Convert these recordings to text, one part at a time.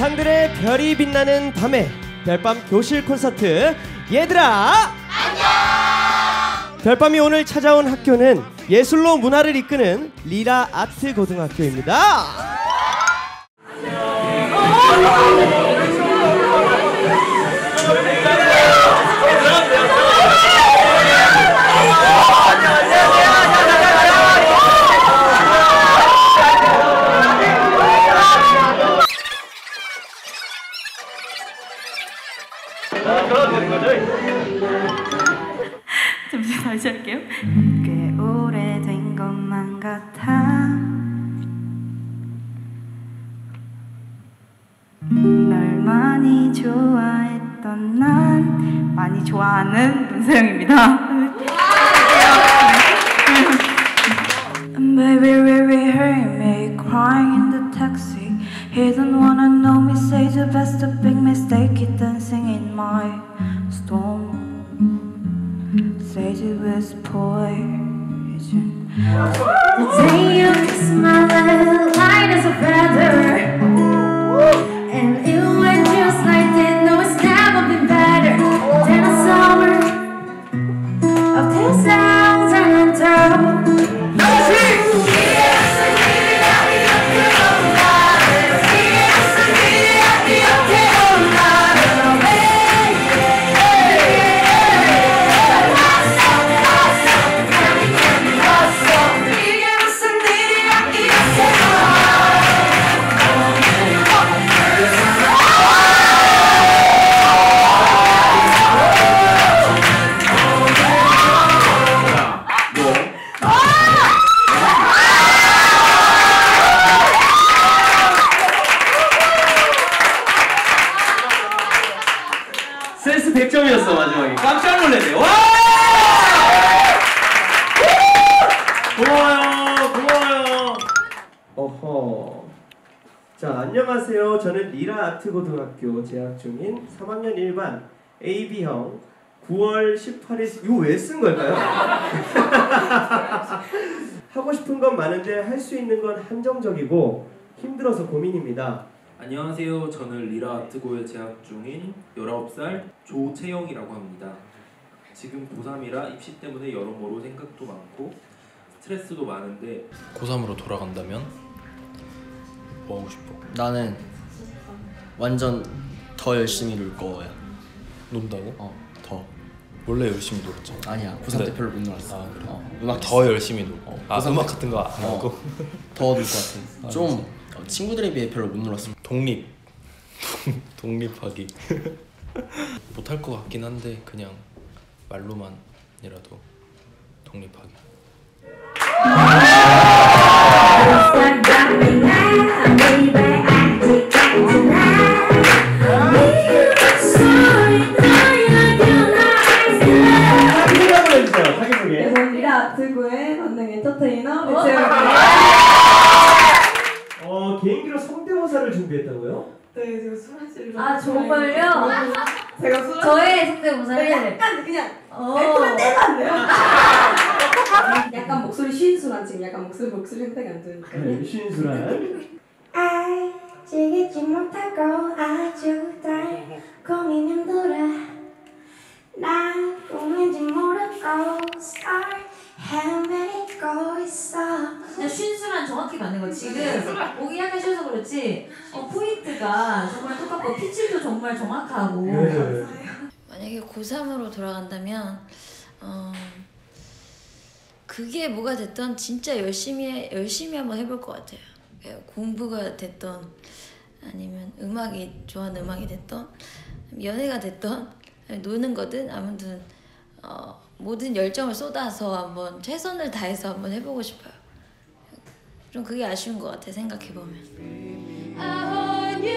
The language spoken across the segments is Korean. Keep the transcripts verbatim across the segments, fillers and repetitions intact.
상들의 별이 빛나는 밤에 별밤 교실 콘서트. 얘들아 안녕! 별밤이 오늘 찾아온 학교는 예술로 문화를 이끄는 리라 아트 고등학교입니다. 잠시만 다시 할게요. 꽤 오래된 것만 같아. 널 많이 좋아했던 난 많이 좋아하는 문세영입니다. Baby, really hurt me crying in the taxi. He don't wanna know me, say the best, a big mistake. He dancing in my storm. Say the best poison. The day you kiss my light, light as a feather, and it went just like that. No, it's never been better than a summer of ten thousand and 센스 백 점이었어 마지막에. 깜짝 놀랐네. 와! 고마워요, 고마워요. 어허. 자, 안녕하세요. 저는 리라 아트 고등학교 재학 중인 삼 학년 일 반 에이비형 구월 십팔일. 이거 왜 쓴 걸까요? 하고 싶은 건 많은데 할 수 있는 건 한정적이고 힘들어서 고민입니다. 안녕하세요. 저는 리라 아트고에 재학 중인 열아홉 살 조채영이라고 합니다. 지금 고삼이라 입시 때문에 여러모로 생각도 많고 스트레스도 많은데 고삼으로 돌아간다면 뭐 하고 싶어? 나는 완전 더 열심히 놀 거야. 논다고? 어, 더. 원래 열심히 놀았잖아. 아니야, 고삼 때 근데- 별로 못 놀았어. 아 그래? 어, 음악 더 열심히 놀. 어, 아 고삼 음악 때- 같은 거 안 하고. 어, 더 놀 것 같아. 아, 좀 진짜? 어, 친구들에 비해 별로 못 놀았어. 독립. 독립하기. 못할 것 같긴 한데 그냥 말로만이라도 독립하기. 리라 아트고의 만능 엔터테이너 배채영입니다. 어, 개인기로 성대모사를 준비했다고요? 네, 제가 술 한잔. 아, 정말요? 제가 술 저의 성대모사를 약간 그냥 어. 멘트만 떼면 안 돼요? 약간 목소리 쉰순한 지금 약간 목소리 목소리 형태가 안 좋으니까. 네, 신수란. 알지 잊지 못하고 아주 달콤히 힘들어 난 꿈인지 모르고 start 헤매고 있어. 진짜 쉰수란 정확히 맞는 거. 지금 목이 약간 쉬어서 그렇지 어, 포인트가 정말 똑같고 피치도 정말 정확하고. 네. 만약에 고삼으로 돌아간다면 어, 그게 뭐가 됐던 진짜 열심히 열심히 한번 해볼 것 같아요. 공부가 됐던 아니면 음악이 좋아하는 음악이 됐던 연애가 됐던 노는 거든 아무튼 어, 모든 열정을 쏟아서 한번 최선을 다해서 한번 해보고 싶어요. 좀 그게 아쉬운 것 같아 생각해보면.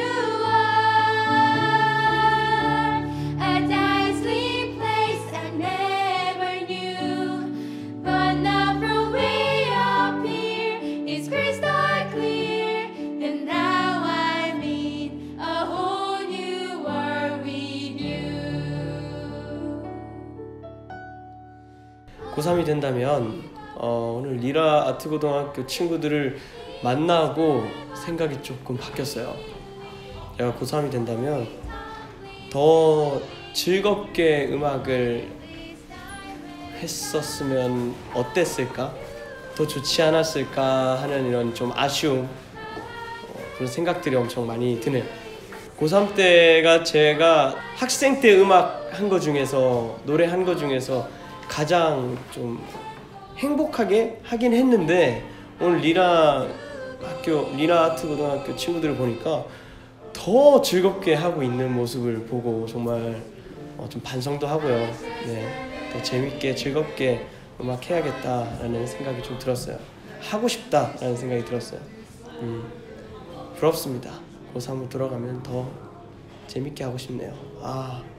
고삼이 된다면 어, 오늘 리라 아트고등학교 친구들을 만나고 생각이 조금 바뀌었어요. 제가 고삼이 된다면 더 즐겁게 음악을 했었으면 어땠을까? 더 좋지 않았을까 하는 이런 좀 아쉬움, 어, 그런 생각들이 엄청 많이 드네요. 고삼 때가 제가 학생 때 음악 한 거 중에서 노래 한 거 중에서 가장 좀 행복하게 하긴 했는데 오늘 리라 학교 리라 아트 고등학교 친구들을 보니까 더 즐겁게 하고 있는 모습을 보고 정말 어, 좀 반성도 하고요. 네, 더 재밌게 즐겁게 음악 해야겠다라는 생각이 좀 들었어요. 하고 싶다라는 생각이 들었어요. 음, 부럽습니다. 고삼으로 돌아가면 더 재밌게 하고 싶네요. 아.